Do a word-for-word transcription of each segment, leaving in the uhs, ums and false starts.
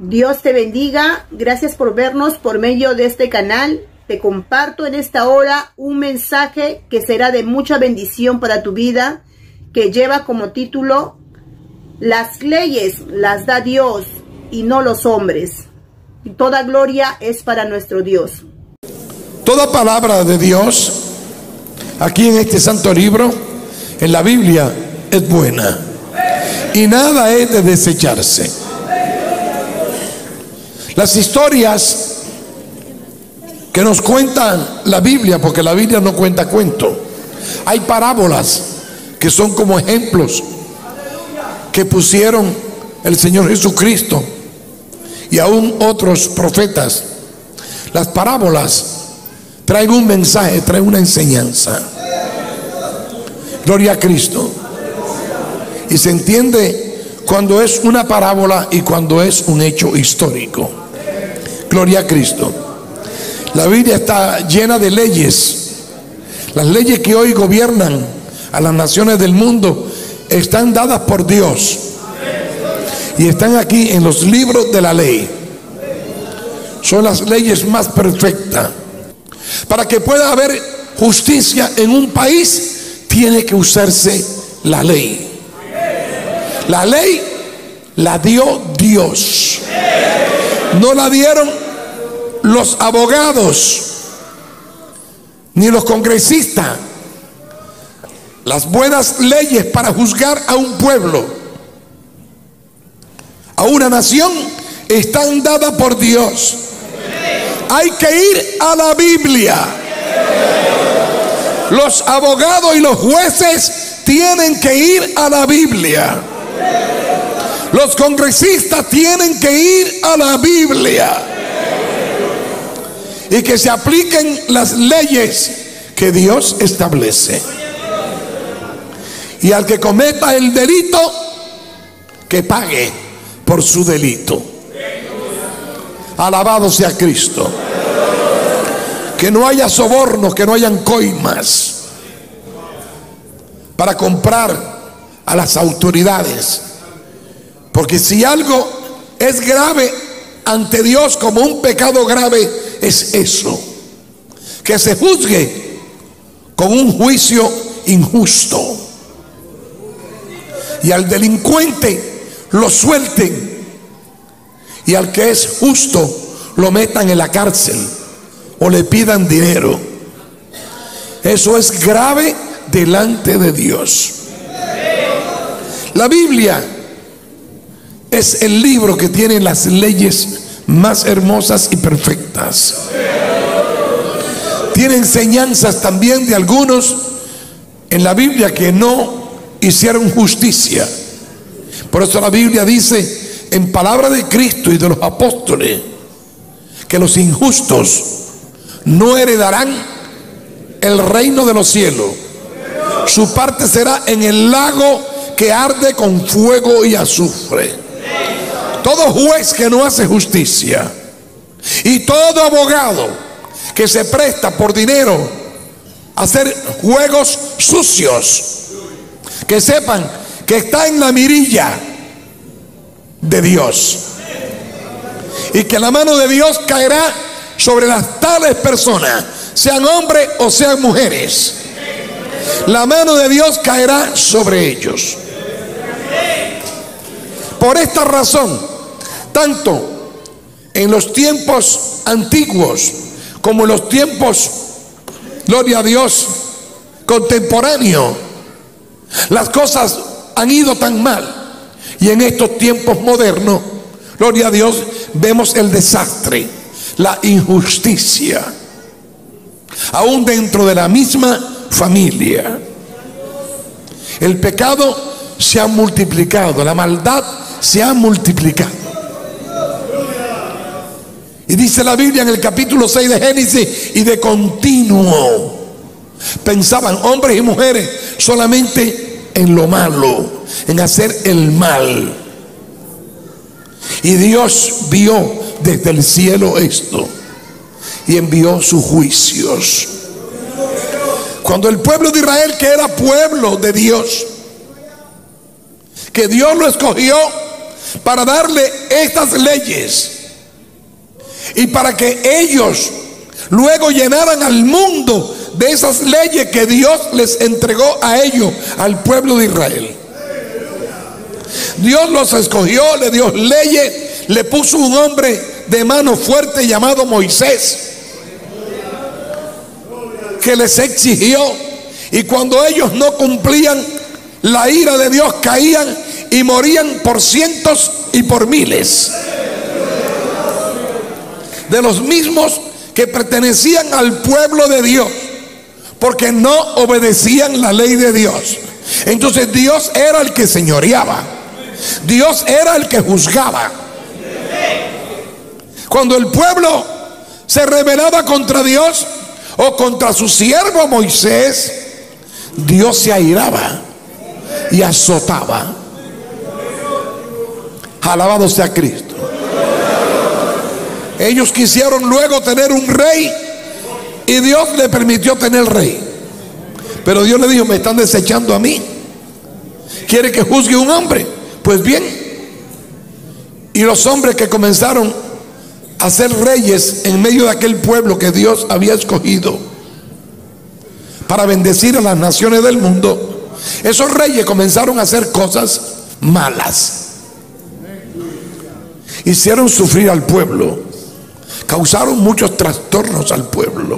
Dios te bendiga. Gracias por vernos por medio de este canal. Te comparto en esta hora un mensaje que será de mucha bendición para tu vida, que lleva como título: las leyes las da Dios y no los hombres. Y toda gloria es para nuestro Dios. Toda palabra de Dios aquí en este santo libro, en la Biblia, es buena y nada es de desecharse. Las historias que nos cuentan la Biblia, porque la Biblia no cuenta cuento, hay parábolas que son como ejemplos que pusieron el Señor Jesucristo y aún otros profetas. Las parábolas traen un mensaje, traen una enseñanza. Gloria a Cristo. Y se entiende cuando es una parábola y cuando es un hecho histórico. Gloria a Cristo. La Biblia está llena de leyes. Las leyes que hoy gobiernan a las naciones del mundo están dadas por Dios y están aquí en los libros de la ley. Son las leyes más perfectas. Para que pueda haber justicia en un país, tiene que usarse la ley. La ley la dio Dios. No la dieron los abogados ni los congresistas. Las buenas leyes para juzgar a un pueblo, a una nación, están dadas por Dios. Hay que ir a la Biblia. Los abogados y los jueces tienen que ir a la Biblia. Los congresistas tienen que ir a la Biblia. Y que se apliquen las leyes que Dios establece. Y al que cometa el delito, que pague por su delito. Alabado sea Cristo. Que no haya sobornos, que no hayan coimas para comprar a las autoridades. Porque si algo es grave ante Dios como un pecado grave, es eso: que se juzgue con un juicio injusto y al delincuente lo suelten y al que es justo lo metan en la cárcel o le pidan dinero. Eso es grave delante de Dios. La Biblia es el libro que tiene las leyes más hermosas y perfectas. Tiene enseñanzas también de algunos en la Biblia que no hicieron justicia. Por eso la Biblia dice en palabra de Cristo y de los apóstoles que los injustos no heredarán el reino de los cielos. Su parte será en el lago que arde con fuego y azufre. Todo juez que no hace justicia y todo abogado que se presta por dinero a hacer juegos sucios, que sepan que está en la mirilla de Dios y que la mano de Dios caerá sobre las tales personas, sean hombres o sean mujeres. La mano de Dios caerá sobre ellos. Por esta razón, tanto en los tiempos antiguos como en los tiempos, gloria a Dios, contemporáneos, las cosas han ido tan mal. Y en estos tiempos modernos, gloria a Dios, vemos el desastre, la injusticia, aún dentro de la misma familia. El pecado se ha multiplicado, la maldad se ha multiplicado. Y dice la Biblia en el capítulo seis de Génesis: y de continuo pensaban hombres y mujeres solamente en lo malo, en hacer el mal. Y Dios vio desde el cielo esto y envió sus juicios. Cuando el pueblo de Israel, que era pueblo de Dios, que Dios lo escogió para darle estas leyes y para que ellos luego llenaran al mundo de esas leyes que Dios les entregó a ellos, al pueblo de Israel. Dios los escogió, le dio leyes, le puso un hombre de mano fuerte llamado Moisés, que les exigió, y cuando ellos no cumplían, la ira de Dios caían y morían por cientos y por miles de los mismos que pertenecían al pueblo de Dios, porque no obedecían la ley de Dios. Entonces Dios era el que señoreaba, Dios era el que juzgaba. Cuando el pueblo se rebelaba contra Dios o contra su siervo Moisés, Dios se airaba y azotaba. Alabado sea Cristo. Ellos quisieron luego tener un rey y Dios le permitió tener rey, pero Dios le dijo: me están desechando a mí, quiere que juzgue un hombre. Pues bien, y los hombres que comenzaron a ser reyes en medio de aquel pueblo que Dios había escogido para bendecir a las naciones del mundo, esos reyes comenzaron a hacer cosas malas, hicieron sufrir al pueblo, causaron muchos trastornos al pueblo.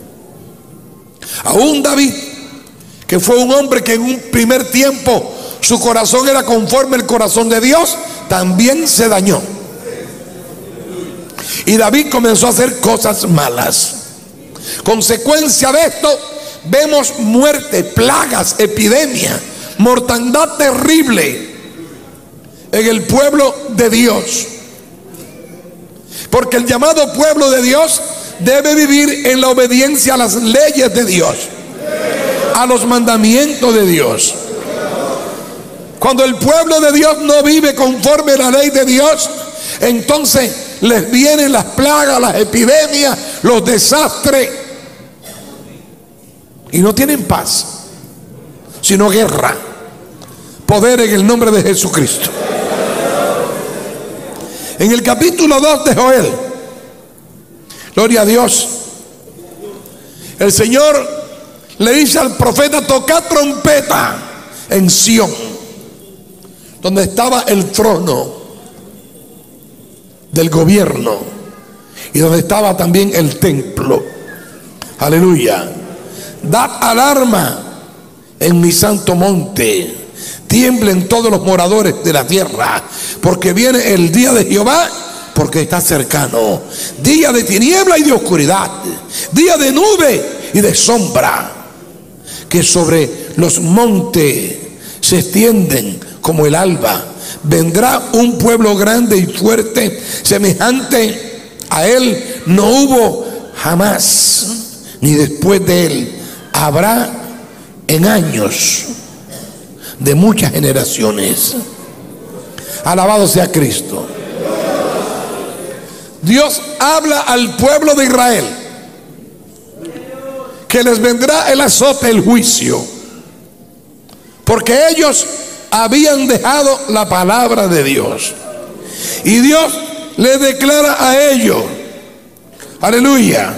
Aún David, que fue un hombre que en un primer tiempo su corazón era conforme al corazón de Dios, también se dañó. Y David comenzó a hacer cosas malas. Consecuencia de esto, vemos muerte, plagas, epidemia, mortandad terrible en el pueblo de Dios. Porque el llamado pueblo de Dios debe vivir en la obediencia a las leyes de Dios, a los mandamientos de Dios. Cuando el pueblo de Dios no vive conforme a la ley de Dios, entonces les vienen las plagas, las epidemias, los desastres, y no tienen paz, sino guerra. Poder en el nombre de Jesucristo. En el capítulo dos de Joel, gloria a Dios, el Señor le dice al profeta: toca trompeta en Sión, donde estaba el trono del gobierno y donde estaba también el templo. Aleluya. Dad alarma en mi santo monte, tiemblen todos los moradores de la tierra, porque viene el día de Jehová, porque está cercano. Día de tiniebla y de oscuridad, día de nube y de sombra, que sobre los montes se extienden como el alba. Vendrá un pueblo grande y fuerte, semejante a él no hubo jamás, ni después de él habrá en años de muchas generaciones. Alabado sea Cristo. Dios habla al pueblo de Israel que les vendrá el azote, el juicio, porque ellos habían dejado la palabra de Dios. Y Dios les declara a ellos, aleluya,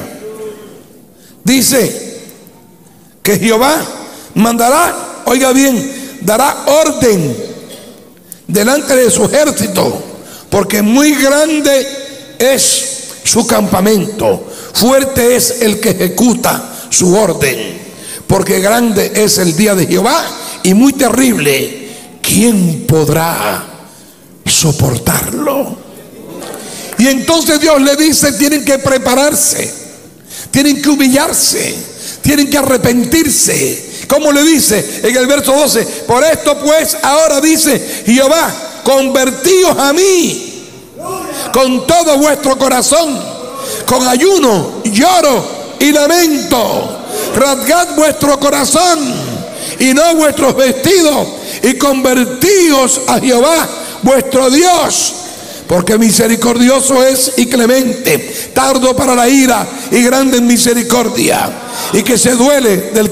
dice que Jehová mandará, oiga bien, dará orden delante de su ejército, porque muy grande es su campamento, fuerte es el que ejecuta su orden, porque grande es el día de Jehová y muy terrible. ¿Quién podrá soportarlo? Y entonces Dios le dice: tienen que prepararse, tienen que humillarse, tienen que arrepentirse. ¿Cómo le dice en el verso doce? Por esto pues ahora dice Jehová, convertíos a mí con todo vuestro corazón, con ayuno, lloro y lamento. Rasgad vuestro corazón y no vuestros vestidos, y convertíos a Jehová vuestro Dios, porque misericordioso es y clemente, tardo para la ira y grande en misericordia, y que se duele del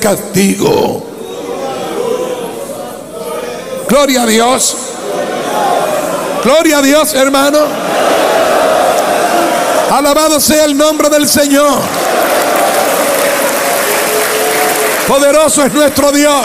castigo. Gloria a Dios. Gloria a Dios, hermano. Alabado sea el nombre del Señor. Poderoso es nuestro Dios.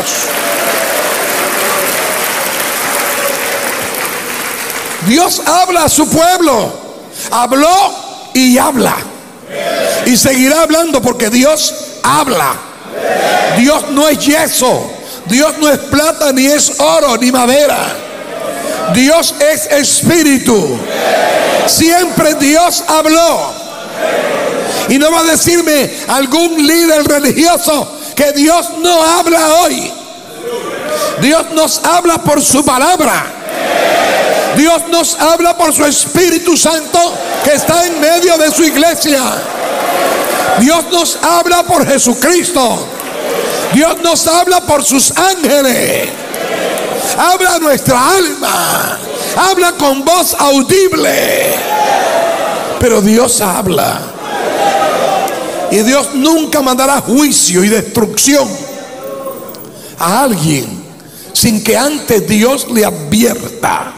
Dios habla a su pueblo. Habló y habla. Y seguirá hablando porque Dios habla. Dios no es yeso. Dios no es plata, ni es oro, ni madera. Dios es espíritu. Siempre Dios habló. Y no va a decirme algún líder religioso que Dios no habla hoy. Dios nos habla por su palabra. Dios nos habla por su Espíritu Santo que está en medio de su iglesia. Dios nos habla por Jesucristo. Dios nos habla por sus ángeles. Habla nuestra alma. Habla con voz audible. Pero Dios habla. Y Dios nunca mandará juicio y destrucción a alguien sin que antes Dios le advierta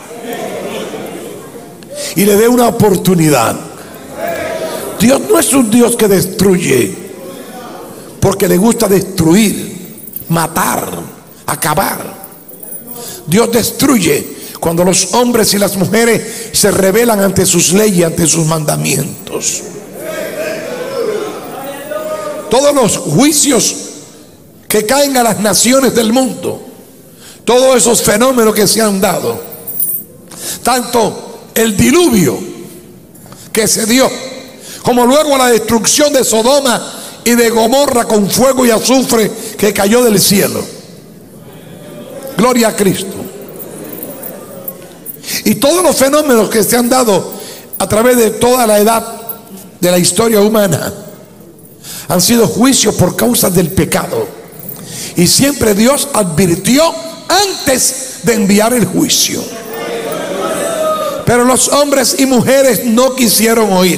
y le dé una oportunidad. Dios no es un Dios que destruye porque le gusta destruir, matar, acabar. Dios destruye cuando los hombres y las mujeres se rebelan ante sus leyes, ante sus mandamientos. Todos los juicios que caen a las naciones del mundo, todos esos fenómenos que se han dado, tanto el diluvio que se dio, como luego la destrucción de Sodoma y de Gomorra con fuego y azufre que cayó del cielo. Gloria a Cristo. Y todos los fenómenos que se han dado a través de toda la edad de la historia humana han sido juicios por causa del pecado. Y siempre Dios advirtió antes de enviar el juicio. Pero los hombres y mujeres no quisieron oír.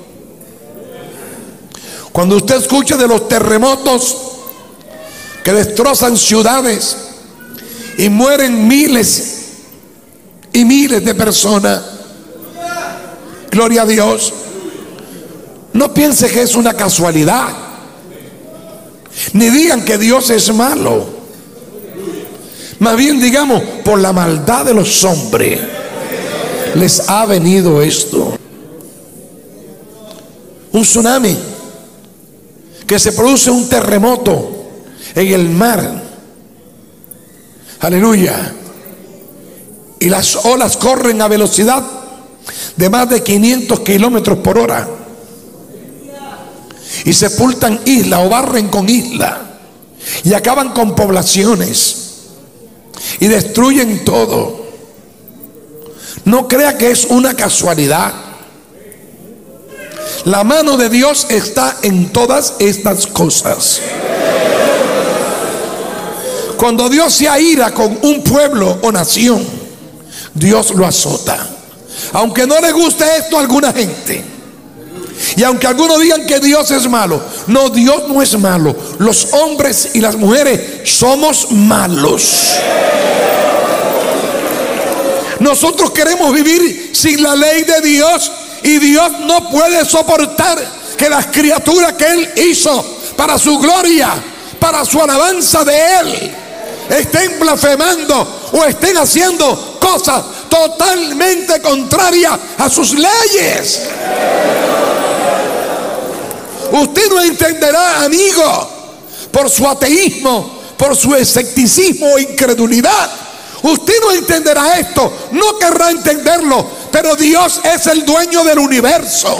Cuando usted escucha de los terremotos que destrozan ciudades y mueren miles y miles de personas, gloria a Dios, no piense que es una casualidad, ni digan que Dios es malo. Más bien digamos, por la maldad de los hombres les ha venido esto. Un tsunami, que se produce un terremoto en el mar, aleluya, y las olas corren a velocidad de más de quinientos kilómetros por hora y sepultan islas o barren con islas y acaban con poblaciones y destruyen todo. No crea que es una casualidad. La mano de Dios está en todas estas cosas. Cuando Dios se aira con un pueblo o nación, Dios lo azota. Aunque no le guste esto a alguna gente, y aunque algunos digan que Dios es malo, no, Dios no es malo. Los hombres y las mujeres somos malos. Nosotros queremos vivir sin la ley de Dios, y Dios no puede soportar que las criaturas que Él hizo para su gloria, para su alabanza de Él, estén blasfemando o estén haciendo cosas totalmente contrarias a sus leyes. Usted no entenderá, amigo, por su ateísmo, por su escepticismo o incredulidad. Usted no entenderá esto, no querrá entenderlo, pero Dios es el dueño del universo.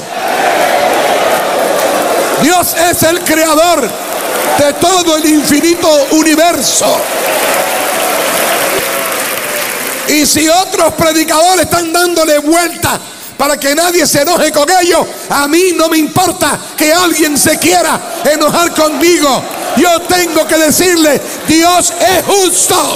Dios es el creador de todo el infinito universo. Y si otros predicadores están dándole vuelta para que nadie se enoje con ellos, a mí no me importa que alguien se quiera enojar conmigo. Yo tengo que decirle, Dios es justo.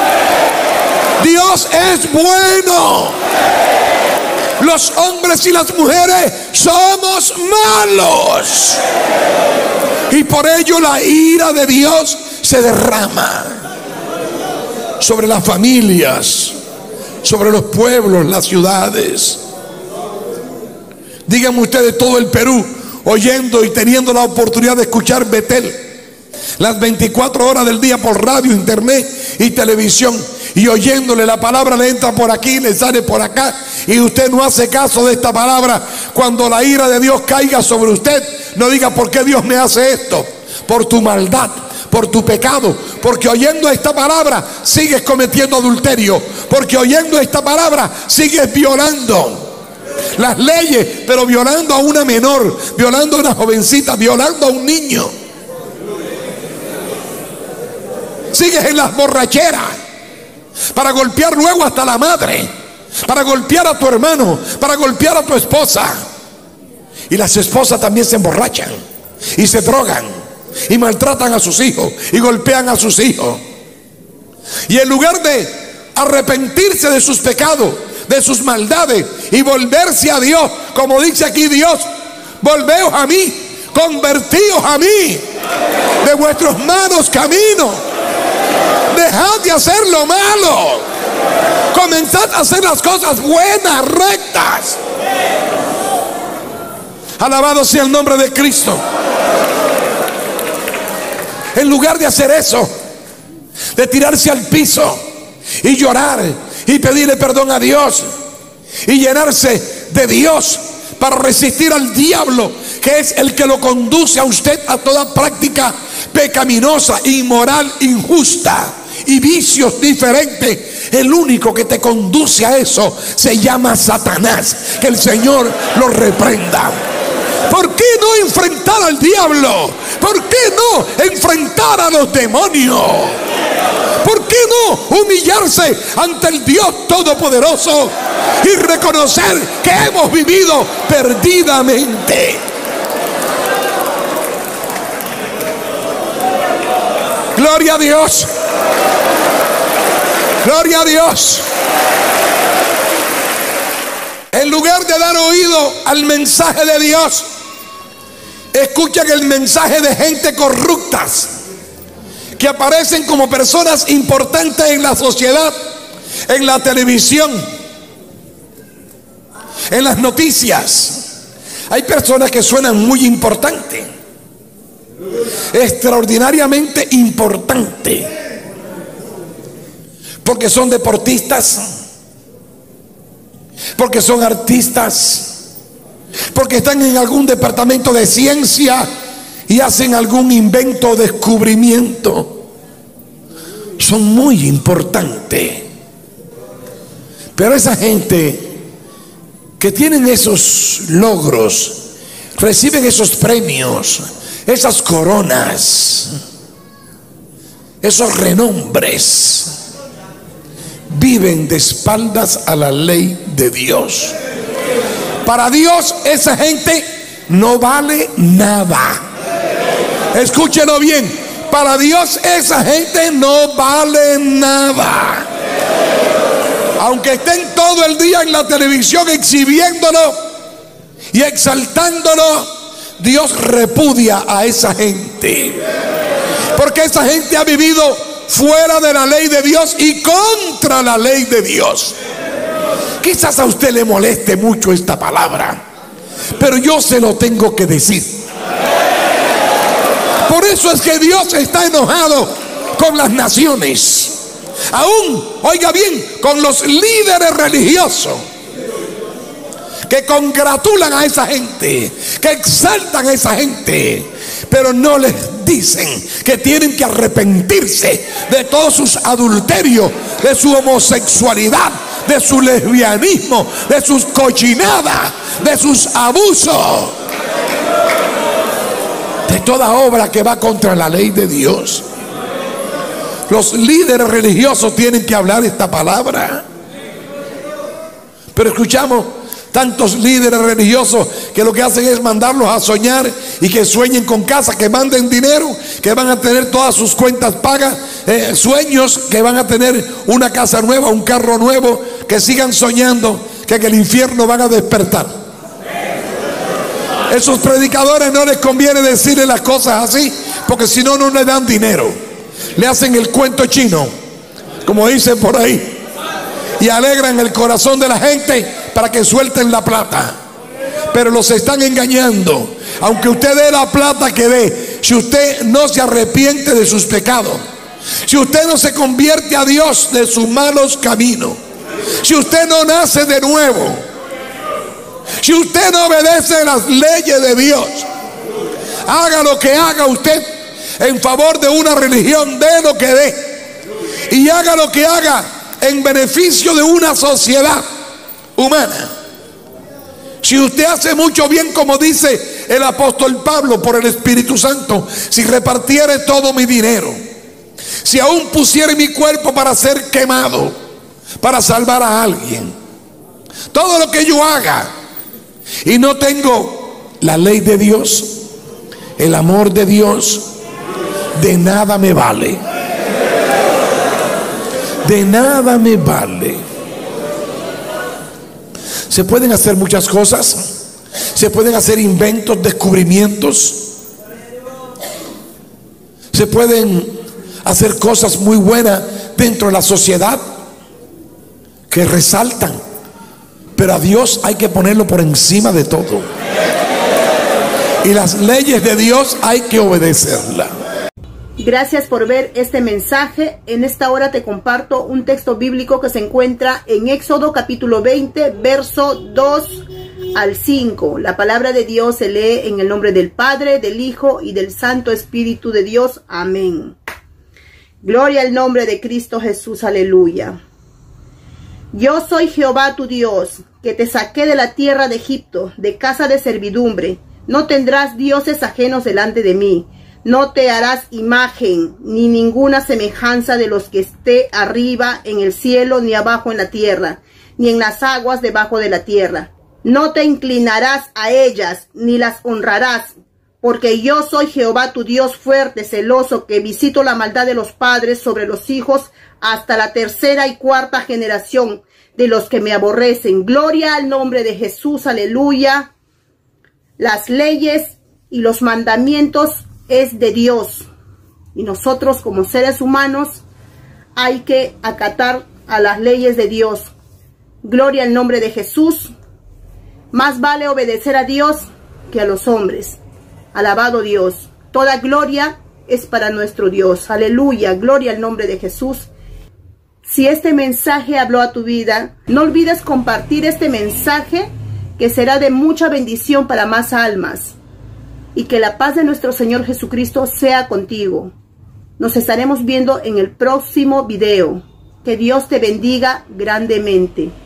Dios es bueno. Los hombres y las mujeres somos malos, y por ello la ira de Dios se derrama sobre las familias, sobre los pueblos, las ciudades. Díganme ustedes, todo el Perú oyendo y teniendo la oportunidad de escuchar Betel las veinticuatro horas del día por radio, internet y televisión, y oyéndole la palabra le entra por aquí, le sale por acá, y usted no hace caso de esta palabra. Cuando la ira de Dios caiga sobre usted, no diga: ¿por qué Dios me hace esto? Por tu maldad, por tu pecado, porque oyendo esta palabra sigues cometiendo adulterio, porque oyendo esta palabra sigues violando las leyes, pero violando a una menor, violando a una jovencita, violando a un niño. Sigues en las borracheras para golpear luego hasta la madre, para golpear a tu hermano, para golpear a tu esposa. Y las esposas también se emborrachan y se drogan y maltratan a sus hijos y golpean a sus hijos. Y en lugar de arrepentirse de sus pecados, de sus maldades, y volverse a Dios, como dice aquí Dios: volveos a mí, convertíos a mí de vuestros malos caminos, dejad de hacer lo malo, comenzad a hacer las cosas buenas, rectas. Alabado sea el nombre de Cristo. En lugar de hacer eso, de tirarse al piso y llorar y pedirle perdón a Dios y llenarse de Dios para resistir al diablo, que es el que lo conduce a usted a toda práctica pecaminosa, inmoral, injusta y vicios diferentes, el único que te conduce a eso se llama Satanás. Que el Señor lo reprenda. ¿Por qué no enfrentar al diablo? ¿Por qué no enfrentar a los demonios? ¿Por qué no humillarse ante el Dios Todopoderoso y reconocer que hemos vivido perdidamente? Gloria a Dios. Gloria a Dios. En lugar de dar oído al mensaje de Dios, escuchan el mensaje de gente corruptas que aparecen como personas importantes en la sociedad, en la televisión, en las noticias. Hay personas que suenan muy importantes, extraordinariamente importantes, porque son deportistas, porque son artistas, porque están en algún departamento de ciencia y hacen algún invento o descubrimiento. Son muy importantes. Pero esa gente que tienen esos logros, reciben esos premios, esas coronas, esos renombres, viven de espaldas a la ley de Dios. Para Dios esa gente no vale nada. Escúchelo bien, para Dios esa gente no vale nada. Aunque estén todo el día en la televisión exhibiéndolo y exaltándolo, Dios repudia a esa gente, porque esa gente ha vivido fuera de la ley de Dios y contra la ley de Dios. Quizás a usted le moleste mucho esta palabra, pero yo se lo tengo que decir. Por eso es que Dios está enojado con las naciones, aún, oiga bien, con los líderes religiosos que congratulan a esa gente, que exaltan a esa gente, pero no les dicen que tienen que arrepentirse de todos sus adulterios, de su homosexualidad, de su lesbianismo, de sus cochinadas, de sus abusos, de toda obra que va contra la ley de Dios. Los líderes religiosos tienen que hablar esta palabra. Pero escuchamos tantos líderes religiosos que lo que hacen es mandarlos a soñar y que sueñen con casa, que manden dinero, que van a tener todas sus cuentas pagas, eh, sueños que van a tener una casa nueva, un carro nuevo, que sigan soñando que en el infierno van a despertar. Esos predicadores no les conviene decirle las cosas así, porque si no, no le dan dinero. Le hacen el cuento chino, como dicen por ahí. y alegran el corazón de la gente para que suelten la plata. Pero los están engañando. Aunque usted dé la plata que dé, si usted no se arrepiente de sus pecados, si usted no se convierte a Dios de sus malos caminos, si usted no nace de nuevo, si usted no obedece las leyes de Dios, haga lo que haga usted en favor de una religión, dé lo que dé, y haga lo que haga en beneficio de una sociedad humana. Si usted hace mucho bien, como dice el apóstol Pablo por el Espíritu Santo, si repartiere todo mi dinero, si aún pusiere mi cuerpo para ser quemado, para salvar a alguien, todo lo que yo haga y no tengo la ley de Dios, el amor de Dios, de nada me vale. De nada me vale. Se pueden hacer muchas cosas, se pueden hacer inventos, descubrimientos, se pueden hacer cosas muy buenas dentro de la sociedad que resaltan, pero a Dios hay que ponerlo por encima de todo, y las leyes de Dios hay que obedecerlas. Gracias por ver este mensaje. En esta hora te comparto un texto bíblico que se encuentra en Éxodo capítulo veinte, verso dos al cinco. La palabra de Dios se lee en el nombre del Padre, del Hijo y del Santo Espíritu de Dios. Amén. Gloria al nombre de Cristo Jesús. Aleluya. Yo soy Jehová tu Dios, que te saqué de la tierra de Egipto, de casa de servidumbre. No tendrás dioses ajenos delante de mí. No te harás imagen ni ninguna semejanza de los que esté arriba en el cielo, ni abajo en la tierra, ni en las aguas debajo de la tierra. No te inclinarás a ellas, ni las honrarás, porque yo soy Jehová tu Dios fuerte, celoso, que visito la maldad de los padres sobre los hijos hasta la tercera y cuarta generación de los que me aborrecen. Gloria al nombre de Jesús, aleluya. Las leyes y los mandamientos es de Dios, y nosotros como seres humanos hay que acatar a las leyes de Dios. Gloria al nombre de Jesús. Más vale obedecer a Dios que a los hombres. Alabado Dios. Toda gloria es para nuestro Dios. Aleluya. Gloria al nombre de Jesús. Si este mensaje habló a tu vida, no olvides compartir este mensaje, que será de mucha bendición para más almas. Y que la paz de nuestro Señor Jesucristo sea contigo. Nos estaremos viendo en el próximo video. Que Dios te bendiga grandemente.